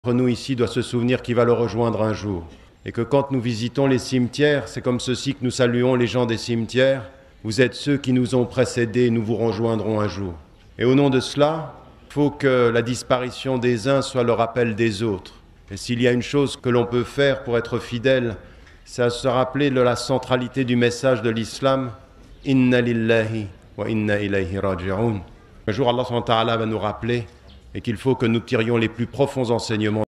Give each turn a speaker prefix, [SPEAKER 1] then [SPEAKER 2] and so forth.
[SPEAKER 1] Nous ici doit se souvenir qu'il va le rejoindre un jour. Et que quand nous visitons les cimetières, c'est comme ceci que nous saluons les gens des cimetières. Vous êtes ceux qui nous ont précédés, nous vous rejoindrons un jour. Et au nom de cela, il faut que la disparition des uns soit le rappel des autres. Et s'il y a une chose que l'on peut faire pour être fidèle, c'est se rappeler de la centralité du message de l'islam. Inna lillahi wa inna ilayhi raji'un. Un jour, Allah subhanahu wa ta'ala va nous rappeler et qu'il faut que nous tirions les plus profonds enseignements.